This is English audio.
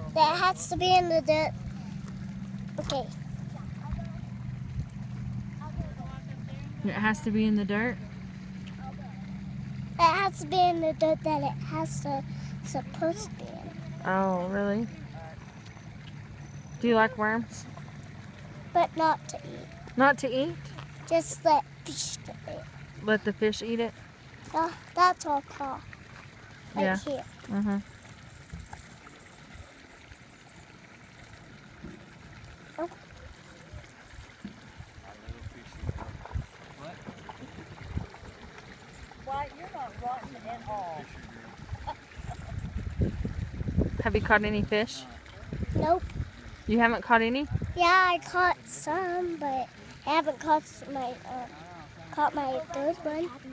That has to be in the dirt. Okay. It has to be in the dirt? It has to be in the dirt that it has to supposed to be in. Oh, really? Do you like worms? But not to eat. Not to eat? Just let fish to eat. Let the fish eat it? That's all caught. Right Yeah. here. Mm-hmm. Oh. Why, you're not rotten at all. Oh. Have you caught any fish? Nope. You haven't caught any? Yeah, I caught some, but I haven't caught my third one.